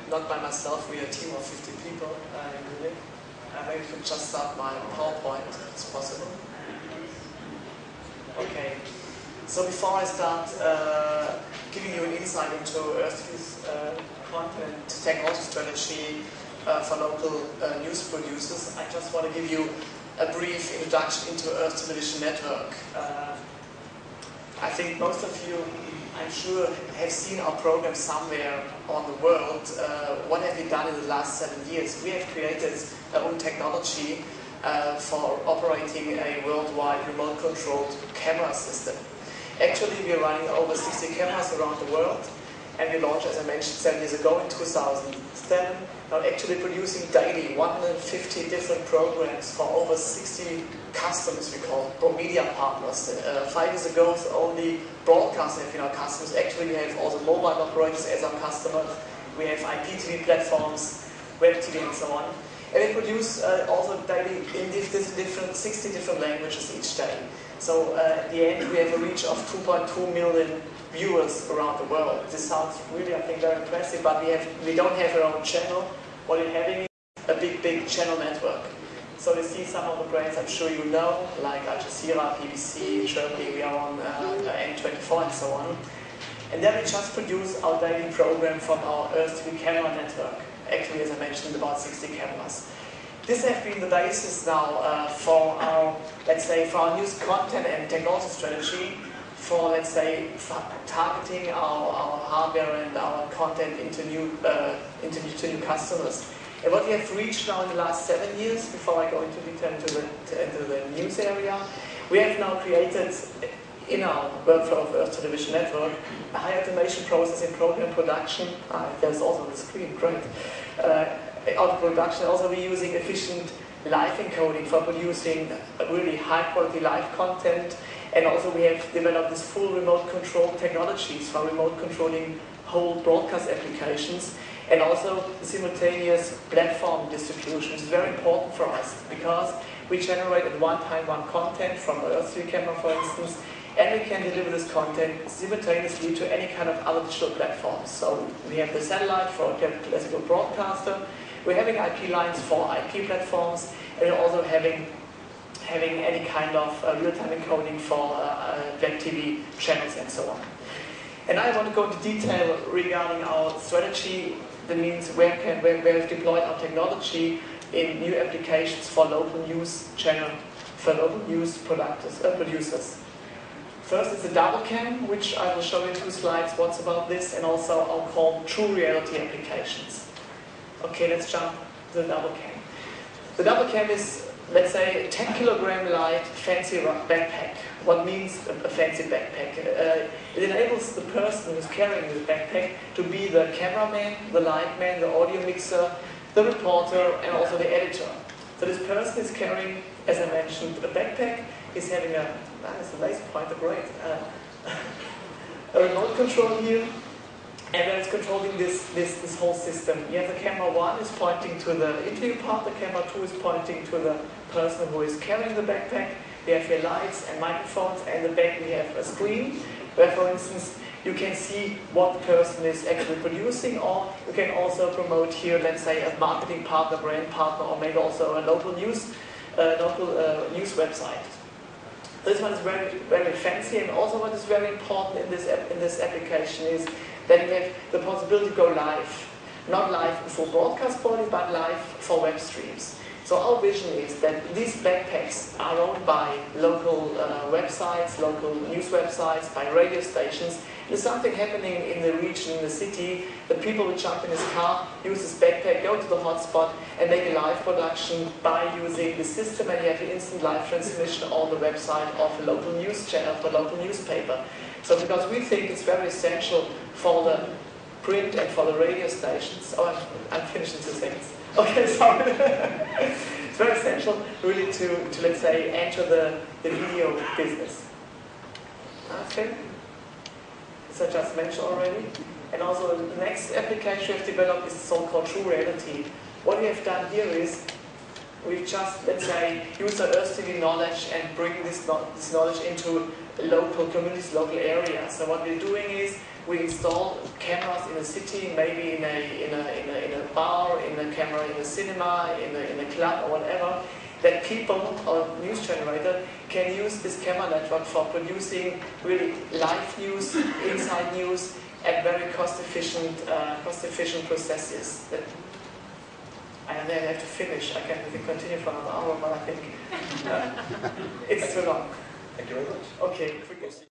not by myself, we're a team of 50 people in Munich. Maybe we could just start my PowerPoint, if it's possible. Okay, so before I start giving you an insight into Earth's content technology strategy for local news producers, I just want to give you a brief introduction into Earth Television Network. I think most of you, I'm sure, have seen our program somewhere on the world. What have we done in the last 7 years? We have created our own technology for operating a worldwide remote-controlled camera system. Actually, we are running over 60 cameras around the world, and we launched, as I mentioned, 7 years ago in 2007. Now actually producing daily 150 different programs for over 60 customers, we call media partners. 5 years ago, only broadcasters have been our customers. Actually, we have also mobile operators as our customers. We have IPTV platforms, web TV, and so on. And we produce also daily in 60 different languages each day. So at the end, we have a reach of 2.2 million viewers around the world. This sounds really, I think, very impressive, but we don't have our own channel. What we're having is a big channel network. So you see some of the brands I'm sure you know, like Al Jazeera, BBC, Germany, we are on N24 and so on. And then we just produce our daily program from our Earth TV camera network. Actually, as I mentioned, about 60 cameras. This has been the basis now for our, let's say, for our news content and technology strategy, for, let's say, targeting our hardware and our content into new customers. And what we have reached now in the last 7 years, before I go into detail into the news area, we have now created in our workflow of Earth Television Network a high automation process in program production. There's also on the screen, great. Auto production, also we're using efficient live encoding for producing really high quality live content. And also we have developed this full remote control technologies for remote controlling whole broadcast applications, and also the simultaneous platform distribution is very important for us because we generate at one time one content from Earth TV camera, for instance, and we can deliver this content simultaneously to any kind of other digital platforms. So we have the satellite for a classical broadcaster, we're having IP lines for IP platforms, and we're also having any kind of real-time encoding for web TV channels and so on. And I want to go into detail regarding our strategy. That means where we've deployed our technology in new applications for local news channel, for local news producers. First is the double cam, which I will show you in 2 slides what's about this, and also I'll call true reality applications. Okay, let's jump to the double cam. The double cam is, let's say, a 10 kilogram light fancy backpack. What means a fancy backpack? It enables the person who's carrying the backpack to be the cameraman, the light man, the audio mixer, the reporter, and also the editor. So this person is carrying, as I mentioned, a backpack. He's having that's a laser pointer, great. A remote control here, and then it's controlling this whole system. You have the camera 1 is pointing to the interview part, the camera 2 is pointing to the person who is carrying the backpack. We have here lights and microphones, and in the back we have a screen where, for instance, you can see what the person is actually producing, or you can also promote here, let's say, a marketing partner, brand partner, or maybe also a local news website. This one is very, very fancy, and also what is very important in this application is that we have the possibility to go live. Not live for broadcast quality, but live for web streams. So our vision is that these backpacks are owned by local websites, local news websites, by radio stations. There's something happening in the region, in the city. The people will jump in his car, use his backpack, go to the hotspot, and make a live production by using the system, and you have an instant live transmission on the website of a local news channel, for a local newspaper. So because we think it's very essential for the print and for the radio stations. Oh, I'm finished in 2 seconds. Okay, sorry. It's very essential, really, to let's say, enter the video business. Okay. As I just mentioned already. And also the next application we have developed is so-called true reality. What we have done here is we just, let's say, use our Earth TV knowledge and bring this knowledge into local communities, local areas. So what we're doing is we install cameras in a city, maybe in a bar, in a camera in a cinema, in a club or whatever, that people or news generator can use this camera network for producing really live news, inside news, at very cost-efficient processes. And then I have to finish. I can continue for another hour, but I think it's too long. Thank you very much. Okay.